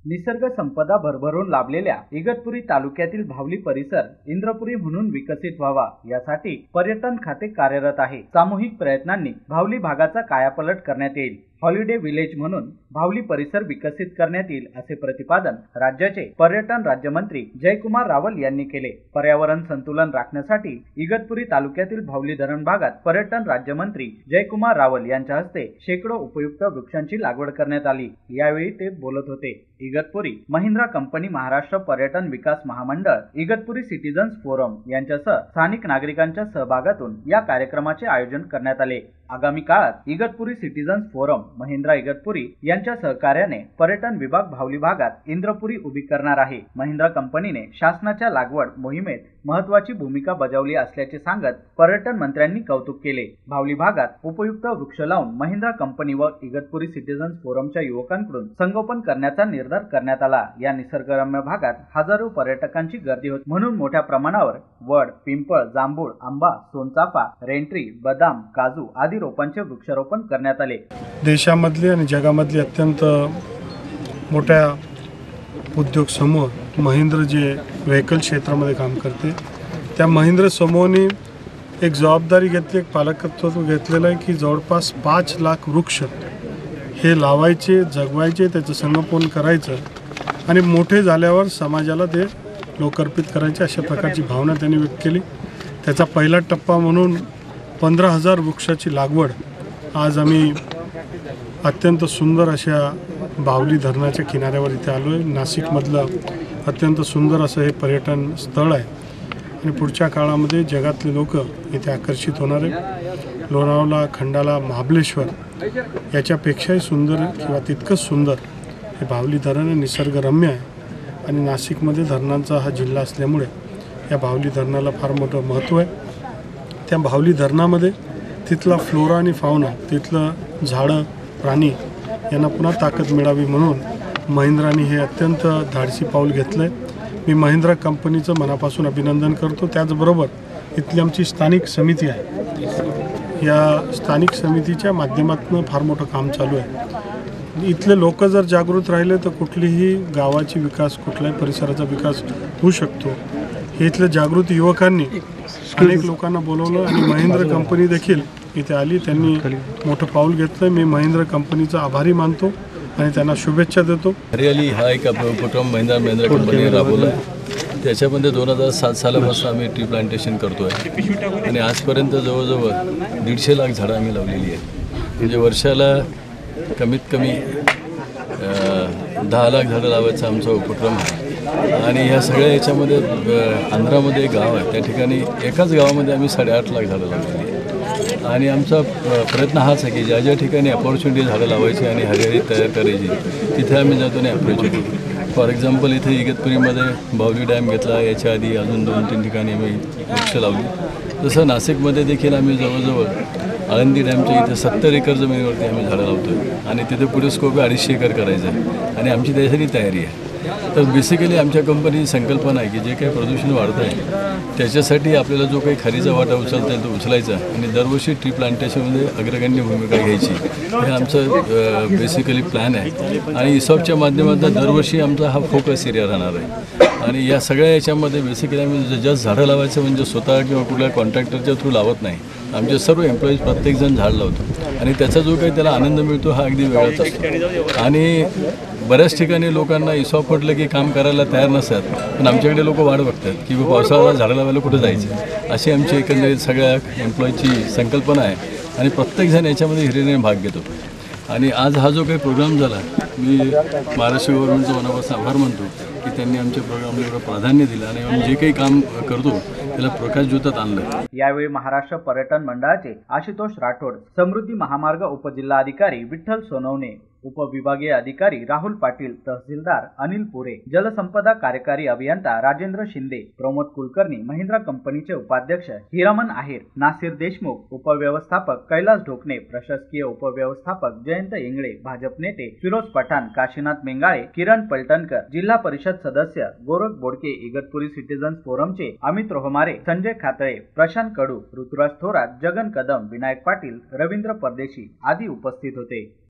निसर्ग संपदा भरभरून लाभलेल्या इगतपुरी तालुक्यातील भावली परिसर इंद्रपुरी म्हणून विकसित व्हावा यासाठी पर्यटन खाते कार्यरत आहे। सामूहिक प्रयत्नांनी भावली भागाचा कायापालट करण्यात येईल। हॉलिडे विलेज म्हणून भावली परिसर विकसित करण्यात येईल असे प्रतिपादन राज्याचे पर्यटन राज्यमंत्री जयकुमार रावल यांनी केले। पर्यावरण संतुलन राखण्यासाठी इगतपुरी तालुक्यातील भावली धरण भागात पर्यटन राज्यमंत्री जयकुमार रावल यांच्या हस्ते शेकडो उपयुक्त वृक्षांची लागवड करण्यात आली। यावेळी ते बोलत होते। इगतपुरी महिंद्रा कंपनी, महाराष्ट्र पर्यटन विकास महामंडळ, इगतपुरी सिटीजन्स फोरम यांच्यासह स्थानिक नागरिकांच्या सहभागातून या कार्यक्रमाचे आयोजन करण्यात आले। आगामी काळात इगतपुरी सिटीजन्स फोरम, महिंद्रा इगतपुरी यांच्या सहकार्याने पर्यटन विभाग भावली भागात इंद्रपुरी उभी करणार आहे। महिंद्रा कंपनीने शासनाच्या लागवड मोहिमेत महत्त्वाची भूमिका बजावली असल्याचे सांगत पर्यटन मंत्र्यांनी कौतुक केले। भावली भागात उपयुक्त वृक्ष लावून महिंद्रा कंपनी व इगतपुरी सिटीजन्स फोरमच्या युवकांकडून संगोपन करण्याचा निर्धार करण्यात आला। या निसर्गरम्य भागात हजारो पर्यटकांची गर्दी होती, म्हणून मोठ्या प्रमाणावर वड, पिंपळ, जांभूळ, आंबा, सोनचाफा, रेंट्री, बदाम, काजू आदी रोपांचे वृक्षारोपण करण्यात आले। देशामधले आणि जगामधले अत्यंत मोठ्या उद्योग समूह महिंद्र जे व्हेकल क्षेत्रामध्ये काम करते, त्या महिंद्र समूहाने एक जबाबदारी घेतली, एक पालकत्व घेतलेलं आहे की जवळपास 5 लाख वृक्ष हे लावायचे, जगवायचे, त्याचं संगोपन करायचं आणि मोठे झाल्यावर समाजाला ते लोकार्पित करायचे, अशा प्रकारची भावना त्यांनी व्यक्त केली। त्याचा पहिला टप्पा म्हणून 15,000 वृक्षाची लागवड आज आम्ही अत्यंत सुंदर अशा भावली धरणाच्या किनाऱ्यावर इथे आलो आहे। नाशिकमधलं अत्यंत सुंदर असं हे पर्यटन स्थळ आहे आणि पुढच्या काळामध्ये जगातले लोक इथे आकर्षित होणार आहे। लोणावळा, खंडाला, महाबळेश्वर याच्यापेक्षाही सुंदर किंवा तितकंच सुंदर हे भावली धरण आहे, निसर्गरम्य आहे आणि नाशिकमध्ये धरणांचा हा जिल्हा असल्यामुळे या भावली धरणाला फार मोठं महत्त्व आहे। त्या भावली धरणामध्ये तिथला फ्लोरा आणि फाउना, तिथलं झाडं, प्राणी यांना पुन्हा ताकद मिळावी म्हणून महिंद्राने हे अत्यंत धाडसी पाऊल घेतलं आहे। मी महिंद्रा कंपनीचं मनापासून अभिनंदन करतो। त्याचबरोबर इथली आमची स्थानिक समिती आहे, या स्थानिक समितीच्या माध्यमातून फार मोठं काम चालू आहे। इथले लोक जर जागृत राहिले तर कुठलीही गावाची विकास, कुठल्याही परिसराचा विकास होऊ शकतो। हे इथल्या जागृत युवकांनी अनेक लोकांना बोलवलं आणि महिंद्रा कंपनी देखील इथे आली, त्यांनी मोठं पाऊल घेतलं। मी महिंद्रा कंपनीचा आभारी मानतो आणि त्यांना शुभेच्छा देतो। हरियाली हा एक उपक्रम महिंद्रा कंपनीने राबवला आहे। त्याच्यामध्ये 2007 सालापासून आम्ही ट्री प्लांटेशन करतो आहे आणि आजपर्यंत जवळजवळ 150 लाख झाडं आम्ही लावलेली आहेत। म्हणजे वर्षाला कमीत कमी 10 लाख झाडं लावायचा आमचा उपक्रम आहे। आणि ह्या सगळ्या याच्यामध्ये आंध्रामध्ये एक गाव आहे, त्या ठिकाणी एकाच गावामध्ये आम्ही 8.5 लाख झाडं लावलेली आहे। आणि आमचा प्रयत्न हाच आहे की ज्या ज्या ठिकाणी अपॉर्च्युनिटी झाडं लावायची आणि हरियाली तयार करायची तिथे आम्ही जातो आणि अपॉर्च्युनिटी। फॉर एक्झाम्पल इथे इगतपुरीमध्ये बावली डॅम घेतला, याच्या आधी अजून 2-3 ठिकाणी आम्ही वृक्ष लावली। तसं नाशिकमध्ये देखील आम्ही जवळजवळ आळंदी डॅमच्या इथे 70 एकर जमिनीवरती आम्ही झाडं लावतो आहे आणि तिथे पुढे स्कोप 250 एकर करायचं आहे आणि आमची त्यासाठी तयारी आहे। तर बेसिकली आमच्या कंपनीची संकल्पना आहे की जे काही प्रदूषण वाढतं आहे त्याच्यासाठी आपल्याला जो काही खारीचा वाटा उचलता येईल तो उचलायचा आणि दरवर्षी ट्री प्लांटेशनमध्ये अग्रगण्य भूमिका घ्यायची, हे आमचं बेसिकली प्लॅन आहे। आणि इसॉपच्या माध्यमातून दरवर्षी आमचा हा फोकस एरिया राहणार आहे आणि या सगळ्या याच्यामध्ये बेसिकली आम्ही जस्ट झाडं लावायचं म्हणजे स्वतः किंवा कुठल्या कॉन्ट्रॅक्टरच्या थ्रू लावत नाही, आमचे सर्व एम्प्लॉईज प्रत्येकजण झाड लावतो आणि त्याचा जो काही त्याला आनंद मिळतो हा अगदी वेगळाच असतो। आणि बऱ्याच ठिकाणी लोकांना इसॉप म्हटलं की काम करायला तयार नसतात, पण आमच्याकडे लोक वाट बघतात की पावसाळ्याला झाडं लावायला कुठं जायचं, अशी आमची एकंदरीत सगळ्या एम्प्लॉईची संकल्पना आहे आणि प्रत्येकजण याच्यामध्ये हिरिरीने भाग घेतो। आणि आज हा जो काही प्रोग्राम झाला, मी महाराष्ट्र गव्हर्नमेंटचं मनापासून आभार मानतो की त्यांनी आमच्या प्रोग्रामला एवढं प्राधान्य दिलं आणि आम्ही जे काही काम करतो त्याला प्रकाश ज्योतात आणलं। यावेळी महाराष्ट्र पर्यटन मंडळाचे आशुतोष राठोड, समृद्धी महामार्ग उपजिल्हाधिकारी विठ्ठल सोनवणे, उपविभागीय अधिकारी राहुल पाटील, तहसीलदार अनिल पुरे, जलसंपदा कार्यकारी अभियंता राजेंद्र शिंदे, प्रमोद कुलकर्णी, महिंद्रा कंपनीचे उपाध्यक्ष हिरामन आहेर, नासिर देशमुख, उपव्यवस्थापक कैलास ढोकणे, प्रशासकीय उपव्यवस्थापक जयंत इंगळे, भाजप नेते फिरोज पठाण, काशीनाथ मेंगाळे, किरण पलटणकर, जिल्हा परिषद सदस्य गोरख बोडके, इगतपुरी सिटीजन्स फोरमचे अमित रोहमारे, संजय खातळे, प्रशांत कडू, ऋतुराज थोरात, जगन कदम, विनायक पाटील, रवींद्र परदेशी आदी उपस्थित होते।